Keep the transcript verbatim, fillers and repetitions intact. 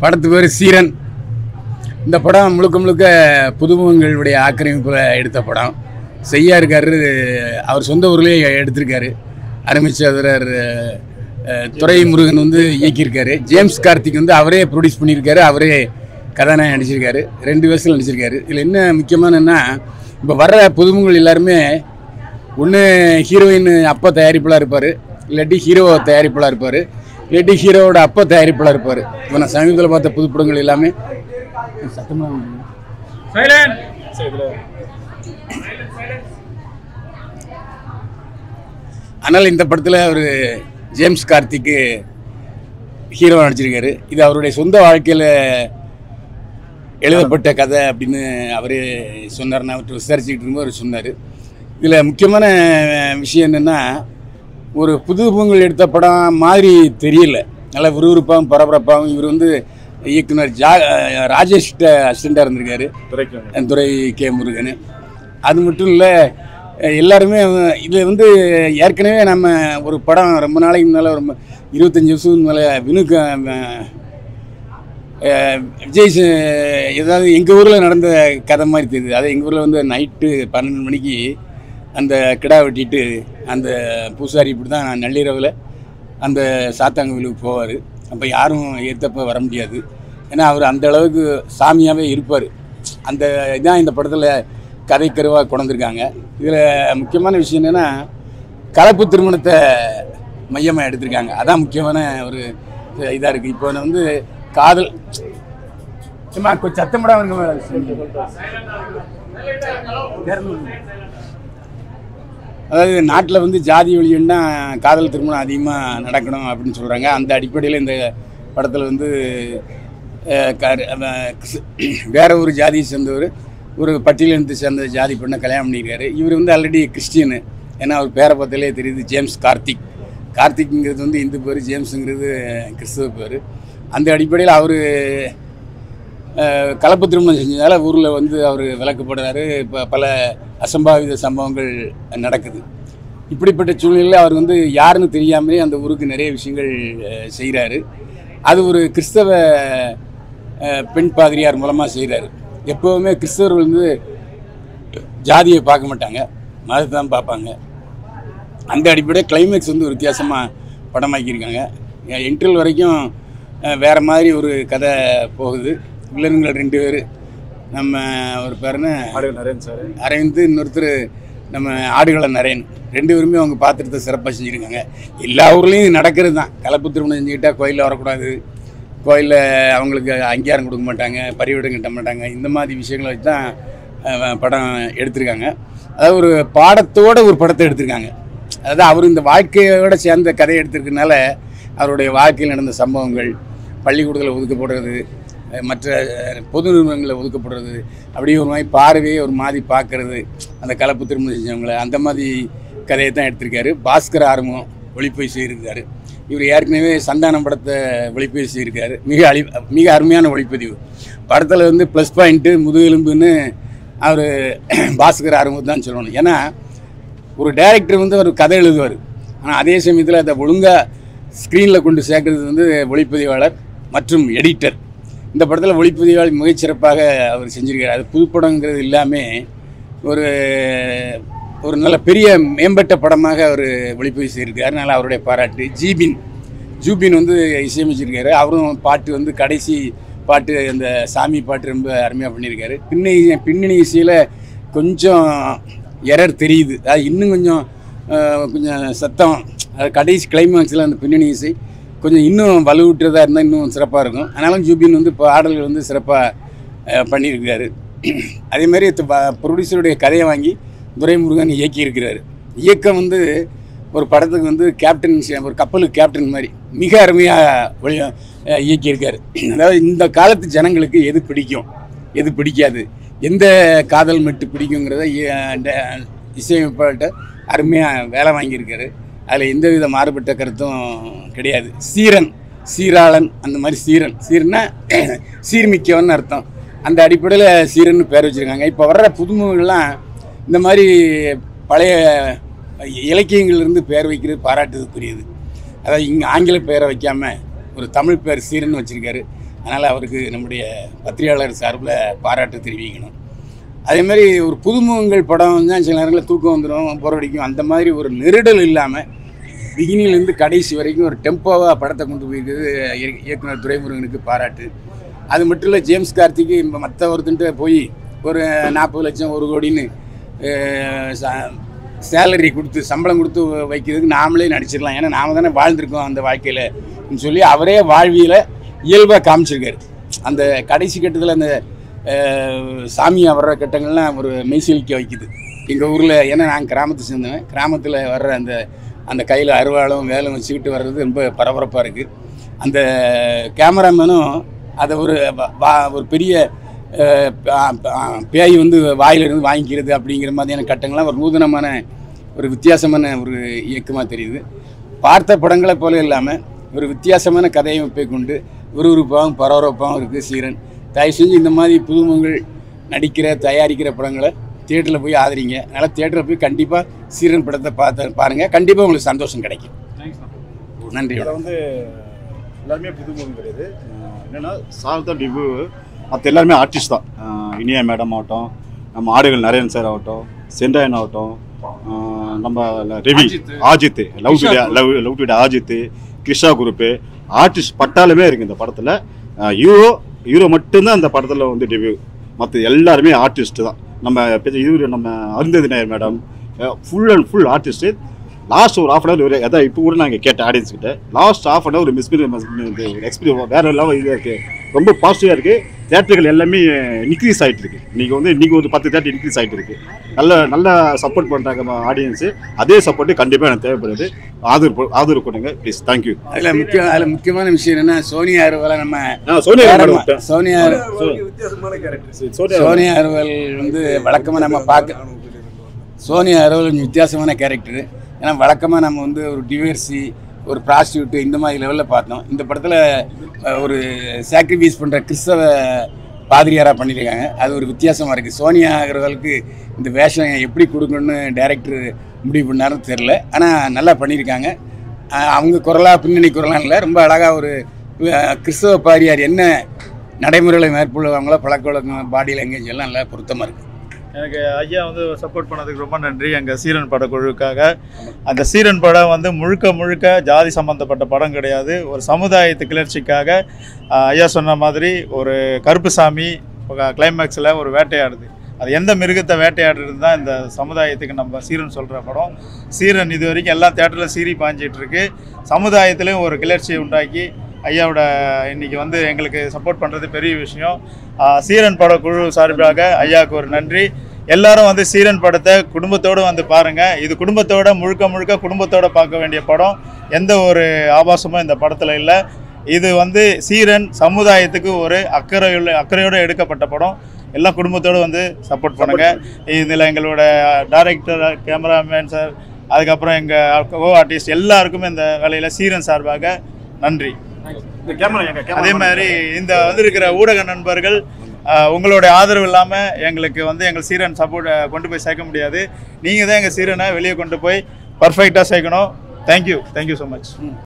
படத்து பேர் சீரன். இந்த படம் முழுக்க முழுக்க புதுமுகங்களுடைய ஆக்கிரமிப்பில் எடுத்த படம். செய்யா இருக்காரு, அவர் சொந்த ஊர்லேயே எடுத்திருக்காரு. அருமைச்சதுரர் துரைமுருகன் வந்து இயக்கியிருக்காரு. ஜேம்ஸ் கார்த்திக் வந்து அவரே ப்ரொடியூஸ் பண்ணியிருக்காரு, அவரே கதாநாயகன் நடிச்சிருக்காரு. ரெண்டு வயசில் நடிச்சிருக்காரு. இதில் என்ன முக்கியமானன்னா, இப்போ வர்ற புதுமுகங்கள் எல்லாருமே ஒன்று ஹீரோயின் அப்பா தயாரிப்பாளர் இருப்பார், இல்லாட்டி ஹீரோ தயாரிப்பாளர் இருப்பார், இல்லாட்டி ஹீரோவோட அப்பா தயாரிப்பாளர் இருப்பார். இப்போ நான் சமீபத்தில் பார்த்த புதுப்படங்கள் எல்லாமே சத்தமாக. ஆனால் இந்த படத்தில் அவர் ஜேம்ஸ் கார்த்திக்கு ஹீரோ நடிச்சிருக்காரு. இது அவருடைய சொந்த வாழ்க்கையில் எழுதப்பட்ட கதை அப்படின்னு அவர் சொன்னார். நான் அவர்கிட்ட விசாரிச்சுக்கிட்டு இருக்கும்போது அவர் சொன்னார். இதில் முக்கியமான விஷயம் என்னென்னா, ஒரு புது பொங்கல் எடுத்த படம் மாதிரி தெரியல. நல்லா விறுவிறுப்பாகவும் பரபரப்பாகவும். இவர் வந்து இயக்குனர் ஜா ராஜேஷ்கிட்ட அசிஸ்டண்டாக இருந்திருக்காரு, துரை கே முருகன். அது மட்டும் இல்லை, எல்லாருமே இதில் வந்து ஏற்கனவே நம்ம ஒரு படம் ரொம்ப நாளைக்கு முன்னால், ஒரு இருபத்தஞ்சி வருஷத்துக்கு மேலே வினுக்கு விஜய் ஏதாவது எங்கள் ஊரில் நடந்த கதை மாதிரி தெரியுது. அது எங்கள் ஊரில் வந்து நைட்டு பன்னெண்டு மணிக்கு அந்த கிடா வெட்டிட்டு அந்த பூசாரி இப்படி தான் நள்ளிரவில் அந்த சாத்தாங்கோவிலுக்கு போவார். அப்போ யாரும் ஏற்றப்போ வர முடியாது, ஏன்னா அவர் அந்த அளவுக்கு சாமியாகவே இருப்பார். அந்த இதான் இந்த படத்தில் கதை கருவாக கொண்டிருக்காங்க. இதில் முக்கியமான விஷயம் என்னென்னா, கலப்பு திருமணத்தை மையமாக எடுத்திருக்காங்க. அதான் முக்கியமான ஒரு இதாக இருக்குது. இப்போ வந்து காதல் சும்மா கொஞ்சம் சத்தமிடாம இருக்க. அதாவது நாட்டில் வந்து ஜாதி ஒழியன்னா காதல் திருமணம் அதிகமாக நடக்கணும் அப்படின்னு சொல்கிறாங்க. அந்த அடிப்படையில் இந்த படத்தில் வந்து வேற ஒரு ஜாதியை சேர்ந்தவர் ஒரு பட்டியலினத்தை சேர்ந்த ஜாதி பெண்ணை கல்யாணம் பண்ணியிருக்காரு. இவர் வந்து ஆல்ரெடி கிறிஸ்டியனு. ஏன்னா அவர் பேரை பார்த்தாலே தெரியுது, ஜேம்ஸ் கார்த்திக். கார்த்திக்ங்கிறது வந்து இந்து பேர், ஜேம்ஸுங்கிறது கிறிஸ்துவ பேர். அந்த அடிப்படையில் அவர் கலப்பு திருமணம் செஞ்சதால் ஊரில் வந்து அவர் விலக்கப்படுறாரு. இப்போ பல அசம்பாவித சம்பவங்கள் நடக்குது. இப்படிப்பட்ட சூழ்நிலையில் அவர் வந்து யாருன்னு தெரியாமலே அந்த ஊருக்கு நிறைய விஷயங்கள் செய்கிறாரு. அது ஒரு கிறிஸ்தவ பெண் பாதிரியார் மூலமாக செய்கிறாரு. எப்போவுமே கிறிஸ்தவர்கள் வந்து ஜாதியை பார்க்க மாட்டாங்க, மதத்தை தான் பார்ப்பாங்க. அந்த அடிப்படையில் கிளைமேக்ஸ் வந்து ஒரு வித்தியாசமாக படமாக்கியிருக்காங்க. இன்டர்வல் வரைக்கும் வேறு மாதிரி ஒரு கதை போகுது. வில்லன்கள் ரெண்டு பேர், நம்ம ஒரு பேருன்னு நரேன் சார், அரவிந்த், இன்னொருத்தர் நம்ம ஆடுகள நரேன். ரெண்டு பேருமே அவங்க பாத்திரத்தை சிறப்பாக செஞ்சுருக்காங்க. எல்லா ஊர்லேயும் நடக்கிறது தான். கலப்பு திருமணம் செஞ்சுக்கிட்டால் கோயிலில் வரக்கூடாது, கோயிலில் அவங்களுக்கு அங்கீகாரம் கொடுக்க மாட்டாங்க, பரிவிடம் கட்ட மாட்டாங்க. இந்த மாதிரி விஷயங்களை வச்சு தான் படம் எடுத்திருக்காங்க. அதாவது ஒரு பாடத்தோடு ஒரு படத்தை எடுத்திருக்காங்க. அதாவது அவர் இந்த வாழ்க்கையோடு சேர்ந்த கதையை எடுத்திருக்கனால அவருடைய வாழ்க்கையில் நடந்த சம்பவங்கள், பள்ளிக்கூடத்தில் ஒதுக்கப்படுறது, மற்ற பொது நிறுவனங்களில் ஒதுக்கப்படுறது, அப்படியே ஒரு மாதிரி பார்வையே ஒரு மாதிரி பார்க்கறது, அந்த கலப்பு திருமணம் செஞ்சவங்களை, அந்த மாதிரி கதையை தான் எடுத்திருக்காரு. பாஸ்கர் ஆர்வம் ஒளிப்பதிவு செய்திருக்காரு. இவர் ஏற்கனவே சந்தானம் படத்தை ஒளிப்பதிவு செய்திருக்காரு. மிக அழி மிக அருமையான ஒளிப்பதிவு. படத்தில் வந்து ப்ளஸ் பாயிண்ட்டு முதுகெலும்புன்னு அவர் பாஸ்கர் ஆர்வம் தான் சொல்லணும். ஏன்னா ஒரு டைரக்டர் வந்து அவர் கதை எழுதுவார், ஆனால் அதே சமயத்தில் அதை ஒழுங்காக ஸ்க்ரீனில் கொண்டு சேர்க்கறது வந்து ஒளிப்பதிவாளர் மற்றும் எடிட்டர். இந்த படத்தில் ஒளிப்பதிவாளர் மிகச்சிறப்பாக அவர் செஞ்சுருக்கார். அது புதுப்படங்கிறது எல்லாமே ஒரு ஒரு நல்ல பெரிய மேம்பட்ட படமாக அவர் ஒளிப்பதிவு செய்திருக்காரு. அதனால் அவருடைய பாராட்டு. ஜீபின் ஜூபின் வந்து இசையமைச்சிருக்காரு. அவரும் பாட்டு வந்து கடைசி பாட்டு அந்த சாமி பாட்டு ரொம்ப அருமையாக பண்ணியிருக்காரு. பின்னணி பின்னணி இசையில் கொஞ்சம் எரர் தெரியுது. அது இன்னும் கொஞ்சம் கொஞ்சம் சத்தம், அது கடைசி கிளைமேக்ஸில் அந்த பின்னணி இசை கொஞ்சம் இன்னும் வலுவிட்டுறதா இருந்தால் இன்னும் சிறப்பாக இருக்கும். ஆனாலும் ஜூபின் வந்து பாடல்கள் வந்து சிறப்பாக பண்ணியிருக்கிறாரு. அதேமாதிரி ப்ரொடியூசருடைய கதையை வாங்கி துரைமுருகன் இயக்கியிருக்கிறாரு. இயக்கம் வந்து ஒரு படத்துக்கு வந்து கேப்டன், ஒரு கப்பலுக்கு கேப்டன் மாதிரி மிக அருமையாக இயக்கியிருக்காரு. அதாவது இந்த காலத்து ஜனங்களுக்கு எது பிடிக்கும், எது பிடிக்காது, எந்த காதல் மெட்டு பிடிக்குங்கிறத இசையமைப்பாட்ட அருமையாக வேலை வாங்கியிருக்காரு. அதில் எந்த வித மாறுபட்ட கருத்தும் கிடையாது. சீரன், சீராளன், அந்த மாதிரி சீரன், சீரன்னா சீர்மிக்கவன் அர்த்தம். அந்த அடிப்படையில் சீரன்னு பேர் வச்சுருக்காங்க. இப்போ வர்ற புதுமுகங்கள்லாம் இந்த மாதிரி பழைய இலக்கியங்கள்லேருந்து பேர் வைக்கிறது பாராட்டுறதுக்குரியது. அதாவது இங்கே ஆங்கில பேரை வைக்காமல் ஒரு தமிழ் பேர் சீரன் வச்சுருக்காரு. அதனால் அவருக்கு நம்முடைய பத்திரிகையாளர் சார்பில் பாராட்டு தெரிவிக்கணும். அதேமாதிரி ஒரு புதுமுகங்கள் படம் தான் சில நேரங்களில் தூக்கம் வந்துடும், போரடிக்கும். அந்த மாதிரி ஒரு நெருடல் இல்லாமல் பிகினிலேருந்து கடைசி வரைக்கும் ஒரு டெம்போவாக படத்தை கொண்டு போயிருக்கிறது இயக்குனர் துரைமுருகனுக்கு பாராட்டு. அது மட்டும் இல்லை, ஜேம்ஸ் கார்த்திக்கு மற்ற ஒருத்தன்ட்டு போய் ஒரு நாற்பது லட்சம் ஒரு கோடின்னு சேலரி கொடுத்து சம்பளம் கொடுத்து வைக்கிறதுக்கு நாமளே நடிச்சிடலாம், ஏன்னா நாம தானே வாழ்ந்துருக்கோம் அந்த வாழ்க்கையில் சொல்லி அவரே வாழ்வியில் இயல்பாக காமிச்சிருக்காரு. அந்த கடைசி கட்டத்தில் அந்த சாமியாக வர்ற கட்டங்கள்லாம் ஒரு மெய்சிலிக்க வைக்குது எங்கள் ஊரில். ஏன்னா நாங்கள் கிராமத்தை சேர்ந்தவன், கிராமத்தில் வர்ற அந்த அந்த கையில் அருவாளும் வேலும் வச்சுக்கிட்டு வர்றது ரொம்ப பரபரப்பாக இருக்குது. அந்த கேமராமேனும் அதை ஒரு ஒரு பெரிய பேய் வந்து வாயிலிருந்து வாங்கிக்கிறது அப்படிங்கிற மாதிரியான கட்டங்கள்லாம் ஒரு நூதனமான ஒரு வித்தியாசமான ஒரு இயக்கமாக தெரியுது. பார்த்த படங்களை போல இல்லாமல் ஒரு வித்தியாசமான கதையமைப்பை கொண்டு விறுவிறுப்பாகவும் பரபரப்பாகவும் இருக்குது சீரன். தயவு செஞ்சு இந்த மாதிரி புதுமுகங்கள் நடிக்கிற தயாரிக்கிற படங்களை தியேட்டரில் போய் ஆதரிங்க. அதனால் தியேட்டரில் போய் கண்டிப்பாக சீரன் படத்தை பார்த்து பாருங்கள், கண்டிப்பாக உங்களுக்கு சந்தோஷம் கிடைக்கும். நன்றி. வந்து எல்லாருமே புதுமுகம் கிடையாது, என்னென்னா சார் தான் டிபு, மற்ற எல்லாருமே ஆர்டிஸ்ட் தான். இனியா மேடம் ஆகட்டும், நம்ம ஆடுகள் நரேன் சார் ஆகட்டும், சென்டாயன் ஆகட்டும், நம்ம Ravi Ajith, love today love love today Ajith, Krishna group, artist பட்டாலுமே இருக்குது இந்த படத்தில். ஹீரோ ஹீரோ மட்டும்தான் இந்த படத்தில் வந்து டெபியூ, மற்ற எல்லாருமே ஆர்டிஸ்ட்டு தான். நம்ம இவரு நம்ம Arundhati Nair madam full and full artist. Last ஒரு ஆஃப் அன் ஹவர் ஒரு அதான் இப்போ கூட நாங்கள் கேட்ட ஆடியன்ஸ் கிட்ட லாஸ்ட் ஆஃப் அன் ஹவர் ஒரு மிஸ் எக்ஸ்பீரியன்ஸ் வேறு லெவல் இதாக இருக்குது, ரொம்ப பாசிட்டிவாக இருக்குது. தேட்டர்கள் எல்லாமே இன்க்ரீஸ் ஆகிட்டு இருக்கு. இன்றைக்கி வந்து இன்றைக்கி ஒரு பத்து தேட்டர் இன்க்ரீஸ் ஆகிட்டு இருக்கு. நல்ல நல்லா சப்போர்ட் பண்ணுறாங்க ஆடியன்ஸு. அதே சப்போர்ட்டு கண்டிப்பாக எனக்கு தேவைப்படுது. ஆதரவு ஆதரவு கொடுங்க ப்ளீஸ். தேங்க்யூ. அதில் முக்கியம் அதில் முக்கியமான விஷயம் என்னென்னா சோனியா அருவாலை நம்ம சோனியா சோனியா சோனியா அருவால் வந்து வழக்கமாக நம்ம பார்க்க சோனியா அருவால் கொஞ்சம் வித்தியாசமான கேரக்டரு. ஏன்னா வழக்கமாக நம்ம வந்து ஒரு டிவர்சி ஒரு ப்ராஸ்டியூட்டு இந்த மாதிரி லெவலில் பார்த்தோம். இந்த படத்தில் ஒரு சாக்ரிஃபைஸ் பண்ணுற கிறிஸ்தவ பாதிரியாராக பண்ணியிருக்காங்க. அது ஒரு வித்தியாசமாக இருக்குது. சோனியா அகர்வாலுக்கு இந்த வேஷம் எப்படி கொடுக்கணும்னு டைரக்டர் முடிவு பண்ணாருன்னு தெரில, ஆனால் நல்லா பண்ணியிருக்காங்க. அவங்க குரலாக பின்னணி குரலாம் இல்லை, ரொம்ப அழகாக ஒரு கிறிஸ்தவ பாதிரியார் என்ன நடைமுறைகளை மேற்கொள்ளுவாங்களோ பழக்க வழக்கம் பாடி லாங்குவேஜ் எல்லாம் நல்லா பொருத்தமாக இருக்குது. எனக்கு ஐயா வந்து சப்போர்ட் பண்ணதுக்கு ரொம்ப நன்றி. எங்கள் சீரன் படக்குழுவுக்காக. அந்த சீரன் படம் வந்து முழுக்க முழுக்க ஜாதி சம்மந்தப்பட்ட படம் கிடையாது, ஒரு சமுதாயத்து கிளர்ச்சிக்காக. ஐயா சொன்ன மாதிரி ஒரு கருப்புசாமி கிளைமேக்ஸில் ஒரு வேட்டையாடுது, அது எந்த மிருகத்தை வேட்டையாடுறது தான் இந்த சமுதாயத்துக்கு நம்ம சீரன் சொல்கிற படம். சீரன் இது வரைக்கும் எல்லா தேட்டரில் சீறி பாஞ்சிட்ருக்கு, சமுதாயத்துலேயும் ஒரு கிளர்ச்சியை உண்டாக்கி ஐயாவோட இன்றைக்கி வந்து எங்களுக்கு சப்போர்ட் பண்ணுறது பெரிய விஷயம். சீரன் படக்குழு சார்பாக ஐயாவுக்கு ஒரு நன்றி. எல்லாரும் வந்து சீரன் படத்தை குடும்பத்தோடு வந்து பாருங்கள். இது குடும்பத்தோட முழுக்க முழுக்க குடும்பத்தோடு பார்க்க வேண்டிய படம். எந்த ஒரு ஆபாசமும் இந்த படத்தில் இல்லை. இது வந்து சீரன் சமுதாயத்துக்கு ஒரு அக்கறையுள்ள அக்கறையோடு எடுக்கப்பட்ட படம். எல்லாம் குடும்பத்தோடு வந்து சப்போர்ட் பண்ணுங்கள். இதில் எங்களோட டைரக்டர், கேமராமேன் சார், அதுக்கப்புறம் எங்கள் கோ ஆர்டிஸ்ட் எல்லாருக்குமே இந்த வேலையில் சீரன் சார்பாக நன்றி. அதே மாதிரி இந்த வந்திருக்கிற ஊடக நண்பர்கள், உங்களுடைய ஆதரவு இல்லாமல் எங்களுக்கு வந்து எங்கள் சீரன் சப்போர்ட் கொண்டு போய் சேர்க்க முடியாது. நீங்கள் தான் எங்கள் சீரனை வெளியே கொண்டு போய் பர்ஃபெக்டாக சேர்க்கணும். Thank you thank you so much.